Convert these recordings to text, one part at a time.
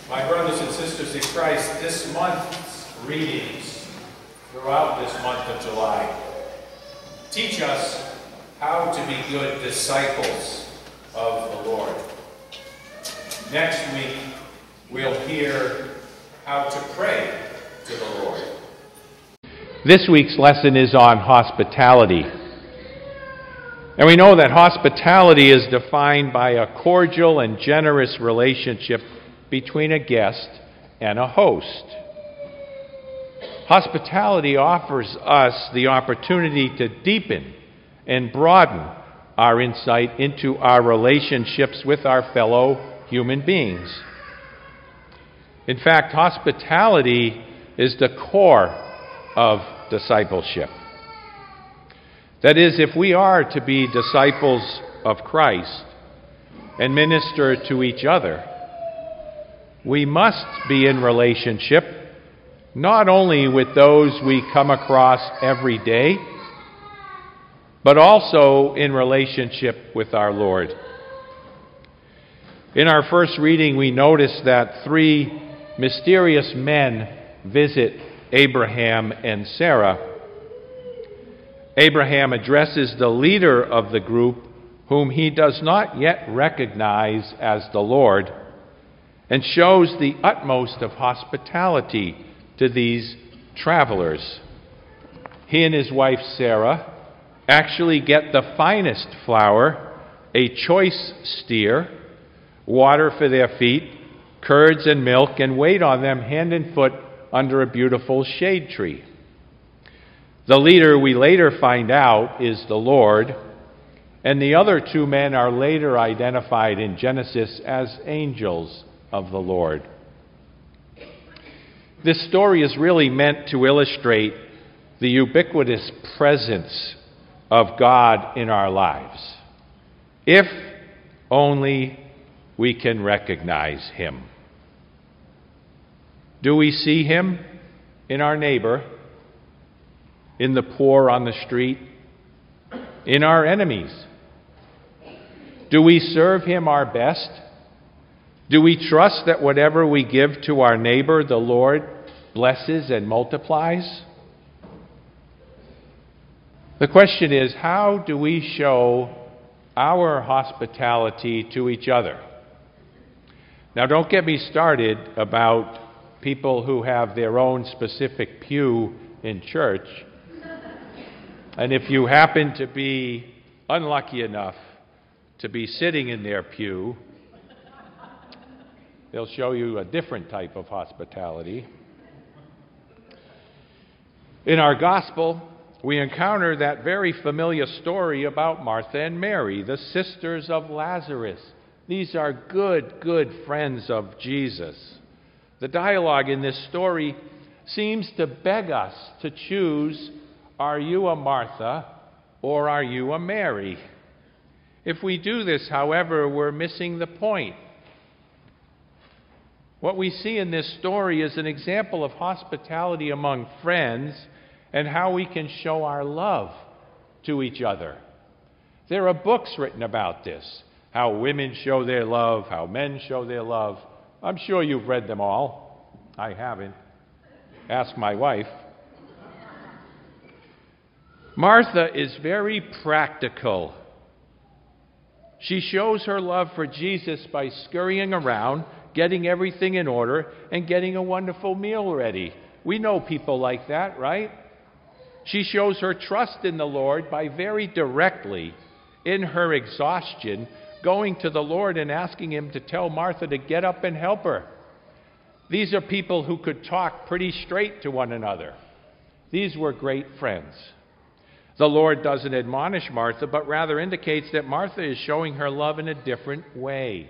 My brothers and sisters in Christ, this month's readings throughout this month of July teach us how to be good disciples of the Lord. Next week, we'll hear how to pray to the Lord. This week's lesson is on hospitality. And we know that hospitality is defined by a cordial and generous relationship between a guest and a host. Hospitality offers us the opportunity to deepen and broaden our insight into our relationships with our fellow human beings. In fact, hospitality is the core of discipleship. That is, if we are to be disciples of Christ and minister to each other, we must be in relationship not only with those we come across every day, but also in relationship with our Lord. In our first reading, we notice that three mysterious men visit Abraham and Sarah. Abraham addresses the leader of the group, whom he does not yet recognize as the Lord, and shows the utmost of hospitality to these travelers. He and his wife Sarah actually get the finest flour, a choice steer, water for their feet, curds and milk, and wait on them hand and foot under a beautiful shade tree. The leader, we later find out, is the Lord, and the other two men are later identified in Genesis as angels of the Lord. This story is really meant to illustrate the ubiquitous presence of God in our lives, if only we can recognize Him. Do we see Him in our neighbor, in the poor on the street, in our enemies? Do we serve Him our best? Do we trust that whatever we give to our neighbor, the Lord blesses and multiplies? The question is, how do we show our hospitality to each other? Now, don't get me started about people who have their own specific pew in church. And if you happen to be unlucky enough to be sitting in their pew, they'll show you a different type of hospitality. In our gospel, we encounter that very familiar story about Martha and Mary, the sisters of Lazarus. These are good friends of Jesus. The dialogue in this story seems to beg us to choose, are you a Martha or are you a Mary? If we do this, however, we're missing the point. What we see in this story is an example of hospitality among friends and how we can show our love to each other. There are books written about this, how women show their love, how men show their love. I'm sure you've read them all. I haven't. Ask my wife. Martha is very practical. She shows her love for Jesus by scurrying around, getting everything in order, and getting a wonderful meal ready. We know people like that, right? She shows her trust in the Lord by very directly, in her exhaustion, going to the Lord and asking Him to tell Martha to get up and help her. These are people who could talk pretty straight to one another. These were great friends. The Lord doesn't admonish Martha, but rather indicates that Martha is showing her love in a different way.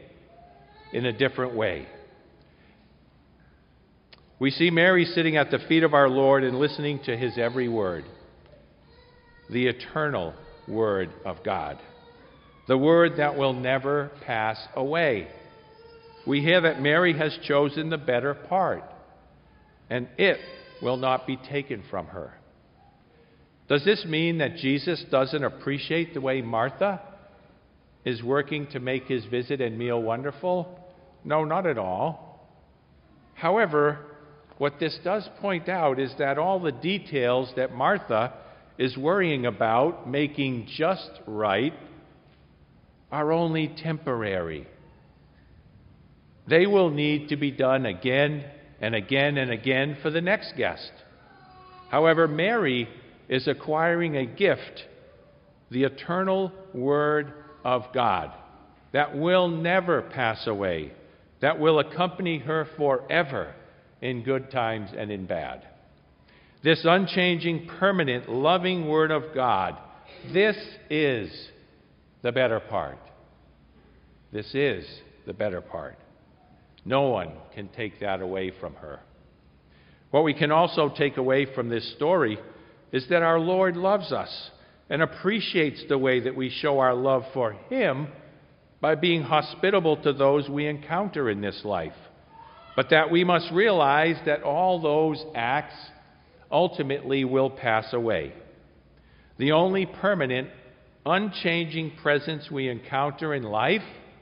We see Mary sitting at the feet of our Lord and listening to His every word, the eternal Word of God, the Word that will never pass away. We hear that Mary has chosen the better part, and it will not be taken from her. Does this mean that Jesus doesn't appreciate the way Martha is working to make His visit and meal wonderful? No, not at all. However, what this does point out is that all the details that Martha is worrying about making just right are only temporary. They will need to be done again and again and again for the next guest. However, Mary is acquiring a gift, the eternal Word of God, that will never pass away, that will accompany her forever in good times and in bad. This unchanging, permanent, loving Word of God, this is the better part. This is the better part. No one can take that away from her. What we can also take away from this story is that our Lord loves us and appreciates the way that we show our love for Him by being hospitable to those we encounter in this life. But that we must realize that all those acts ultimately will pass away. The only permanent, unchanging presence we encounter in life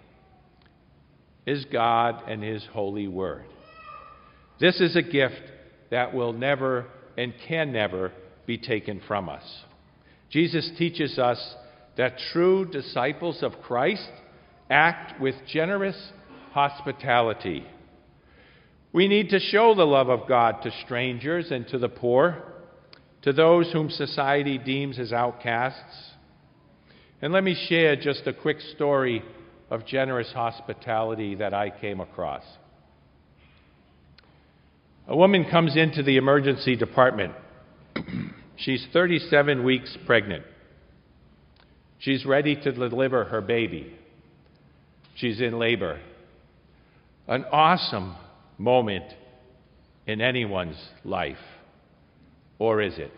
is God and His holy Word. This is a gift that will never and can never be taken from us. Jesus teaches us that true disciples of Christ act with generous hospitality. We need to show the love of God to strangers and to the poor, to those whom society deems as outcasts. And let me share just a quick story of generous hospitality that I came across. A woman comes into the emergency department. She's 37 weeks pregnant. She's ready to deliver her baby. She's in labor. An awesome moment in anyone's life. Or is it?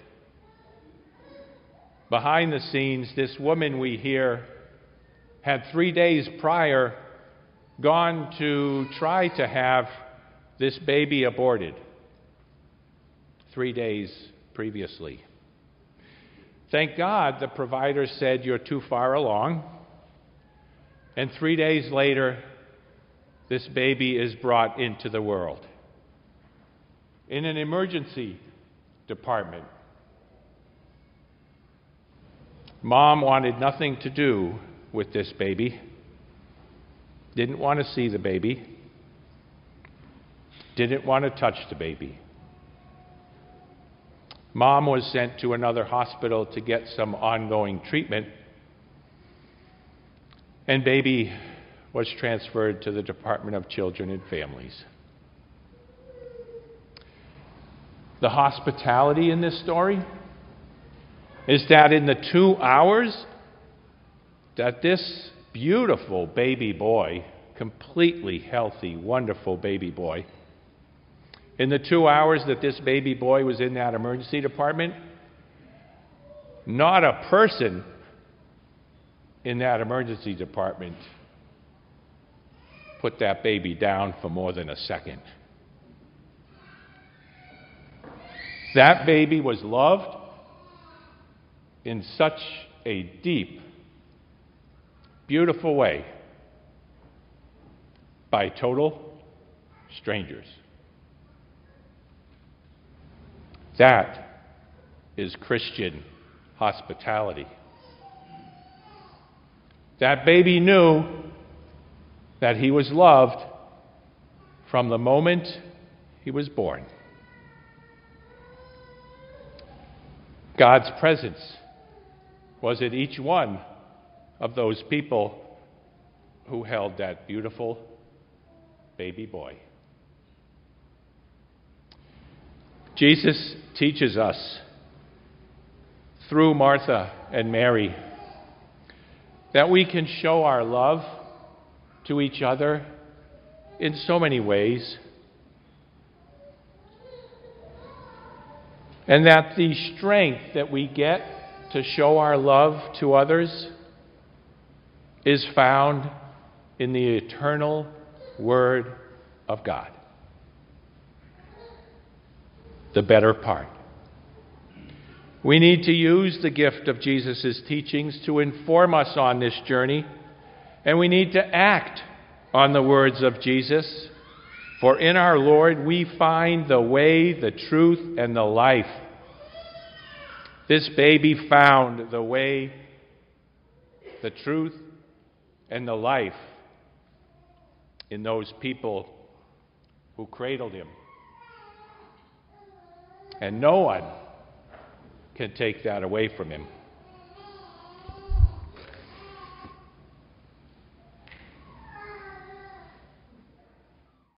Behind the scenes, this woman we hear had 3 days prior gone to try to have this baby aborted. 3 days previously. Thank God the provider said, "You're too far along." And 3 days later, this baby is brought into the world. In an emergency department. Mom wanted nothing to do with this baby. Didn't want to see the baby. Didn't want to touch the baby. Mom was sent to another hospital to get some ongoing treatment, and baby was transferred to the Department of Children and Families. The hospitality in this story is that in the 2 hours that this beautiful baby boy, completely healthy, wonderful baby boy, in the 2 hours that this baby boy was in that emergency department, not a person in that emergency department put that baby down for more than a second. That baby was loved in such a deep, beautiful way by total strangers. That is Christian hospitality. That baby knew that he was loved from the moment he was born. God's presence was in each one of those people who held that beautiful baby boy. Jesus teaches us through Martha and Mary that we can show our love to each other in so many ways, and that the strength that we get to show our love to others is found in the eternal Word of God. The better part. We need to use the gift of Jesus' teachings to inform us on this journey, and we need to act on the words of Jesus For in our Lord we find the way, the truth, and the life. This baby found the way, the truth, and the life in those people who cradled him. And no one can take that away from him.